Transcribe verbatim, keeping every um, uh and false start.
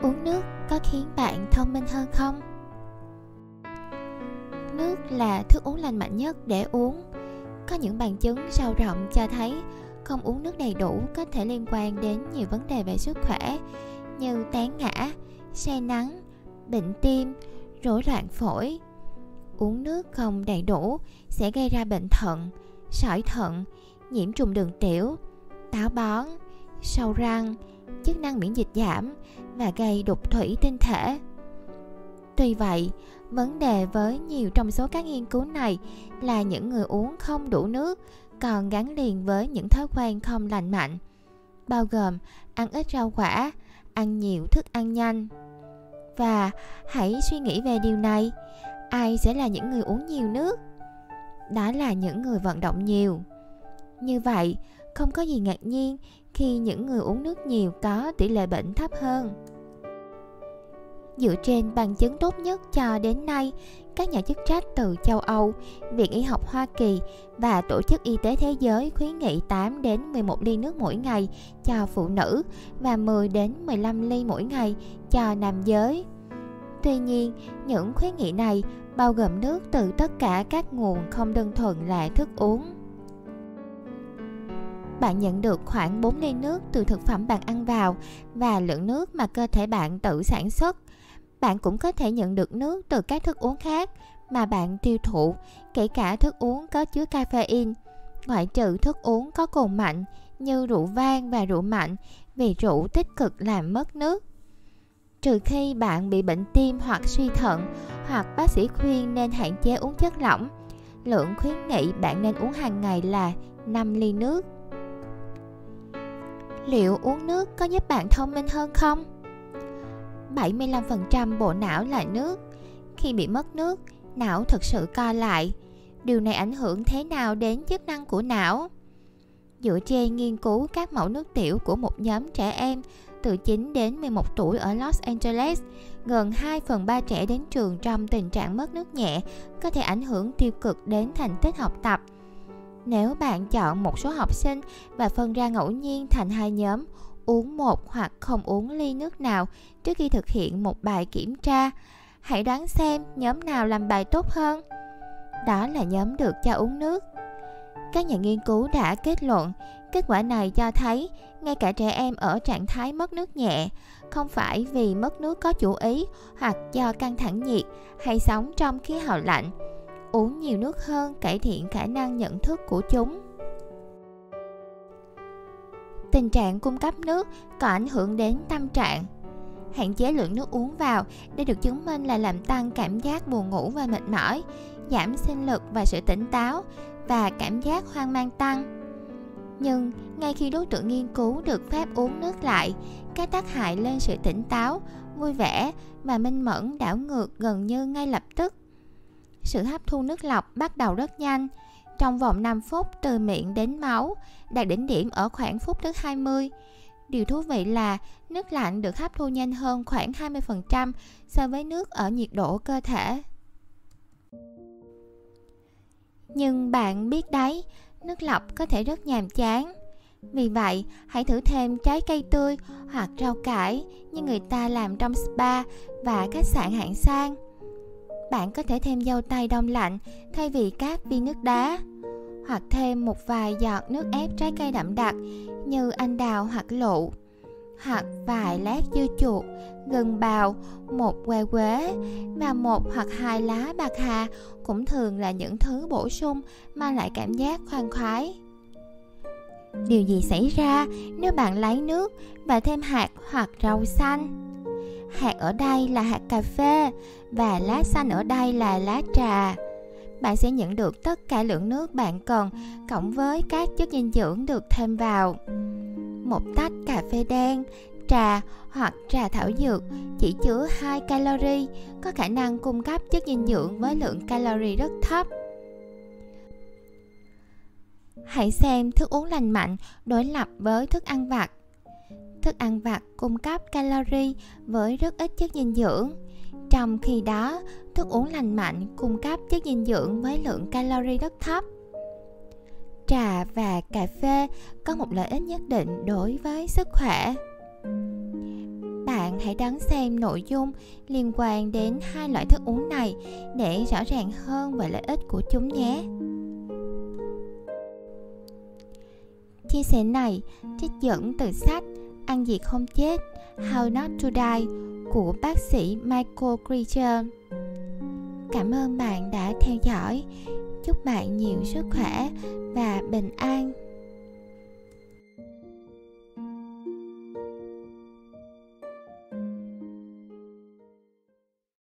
Uống nước có khiến bạn thông minh hơn không? Nước là thức uống lành mạnh nhất để uống. Có những bằng chứng sâu rộng cho thấy không uống nước đầy đủ có thể liên quan đến nhiều vấn đề về sức khỏe như tán ngã, say nắng, bệnh tim, rối loạn phổi. Uống nước không đầy đủ sẽ gây ra bệnh thận, sỏi thận, nhiễm trùng đường tiểu, táo bón, sâu răng, chức năng miễn dịch giảm và gây đục thủy tinh thể. Tuy vậy, vấn đề với nhiều trong số các nghiên cứu này là những người uống không đủ nước còn gắn liền với những thói quen không lành mạnh, bao gồm ăn ít rau quả, ăn nhiều thức ăn nhanh. Và hãy suy nghĩ về điều này, ai sẽ là những người uống nhiều nước? Đó là những người vận động nhiều. Như vậy, không có gì ngạc nhiên khi những người uống nước nhiều có tỷ lệ bệnh thấp hơn. Dựa trên bằng chứng tốt nhất cho đến nay, các nhà chức trách từ châu Âu, Viện Y học Hoa Kỳ và Tổ chức Y tế Thế giới khuyến nghị tám đến mười một ly nước mỗi ngày cho phụ nữ và mười đến mười lăm ly mỗi ngày cho nam giới. Tuy nhiên, những khuyến nghị này bao gồm nước từ tất cả các nguồn không đơn thuần là thức uống. Bạn nhận được khoảng bốn ly nước từ thực phẩm bạn ăn vào và lượng nước mà cơ thể bạn tự sản xuất. Bạn cũng có thể nhận được nước từ các thức uống khác mà bạn tiêu thụ, kể cả thức uống có chứa caffeine, ngoại trừ thức uống có cồn mạnh như rượu vang và rượu mạnh, vì rượu tích cực làm mất nước. Trừ khi bạn bị bệnh tim hoặc suy thận, hoặc bác sĩ khuyên nên hạn chế uống chất lỏng, lượng khuyến nghị bạn nên uống hàng ngày là năm ly nước. Liệu uống nước có giúp bạn thông minh hơn không? bảy mươi lăm phần trăm bộ não là nước. Khi bị mất nước, não thực sự co lại. Điều này ảnh hưởng thế nào đến chức năng của não? Dựa trên nghiên cứu các mẫu nước tiểu của một nhóm trẻ em từ chín đến mười một tuổi ở Los Angeles, gần hai phần ba trẻ đến trường trong tình trạng mất nước nhẹ có thể ảnh hưởng tiêu cực đến thành tích học tập. Nếu bạn chọn một số học sinh và phân ra ngẫu nhiên thành hai nhóm, uống một hoặc không uống ly nước nào trước khi thực hiện một bài kiểm tra, hãy đoán xem nhóm nào làm bài tốt hơn. Đó là nhóm được cho uống nước. Các nhà nghiên cứu đã kết luận, kết quả này cho thấy ngay cả trẻ em ở trạng thái mất nước nhẹ, không phải vì mất nước có chủ ý hoặc do căng thẳng nhiệt hay sống trong khí hậu lạnh, uống nhiều nước hơn cải thiện khả năng nhận thức của chúng. Tình trạng cung cấp nước có ảnh hưởng đến tâm trạng. Hạn chế lượng nước uống vào đã được chứng minh là làm tăng cảm giác buồn ngủ và mệt mỏi, giảm sinh lực và sự tỉnh táo, và cảm giác hoang mang tăng. Nhưng ngay khi đối tượng nghiên cứu được phép uống nước lại, các tác hại lên sự tỉnh táo, vui vẻ và minh mẫn đảo ngược gần như ngay lập tức. Sự hấp thu nước lọc bắt đầu rất nhanh, trong vòng năm phút từ miệng đến máu, đạt đỉnh điểm ở khoảng phút thứ hai mươi. Điều thú vị là nước lạnh được hấp thu nhanh hơn khoảng hai mươi phần trăm so với nước ở nhiệt độ cơ thể. Nhưng bạn biết đấy, nước lọc có thể rất nhàm chán. Vì vậy, hãy thử thêm trái cây tươi hoặc rau cải như người ta làm trong spa và khách sạn hạng sang. Bạn có thể thêm dâu tây đông lạnh thay vì các viên nước đá, hoặc thêm một vài giọt nước ép trái cây đậm đặc như anh đào hoặc lựu, hoặc vài lát dưa chuột, gừng bào, một que quế và một hoặc hai lá bạc hà cũng thường là những thứ bổ sung mang lại cảm giác khoan khoái. Điều gì xảy ra nếu bạn lấy nước và thêm hạt hoặc rau xanh? Hạt ở đây là hạt cà phê và lá xanh ở đây là lá trà. Bạn sẽ nhận được tất cả lượng nước bạn cần cộng với các chất dinh dưỡng được thêm vào. Một tách cà phê đen, trà hoặc trà thảo dược chỉ chứa hai calorie, có khả năng cung cấp chất dinh dưỡng với lượng calorie rất thấp. Hãy xem thức uống lành mạnh đối lập với thức ăn vặt. Thức ăn vặt cung cấp calorie với rất ít chất dinh dưỡng, trong khi đó thức uống lành mạnh cung cấp chất dinh dưỡng với lượng calorie rất thấp. Trà và cà phê có một lợi ích nhất định đối với sức khỏe. Bạn bạn hãy đón xem nội dung liên quan đến hai loại thức uống này để rõ ràng hơn về lợi ích của chúng nhé. Chia sẻ này trích dẫn từ sách Ăn gì không chết, How Not to Die của bác sĩ Michael Greger. Cảm ơn bạn đã theo dõi. Chúc bạn nhiều sức khỏe và bình an.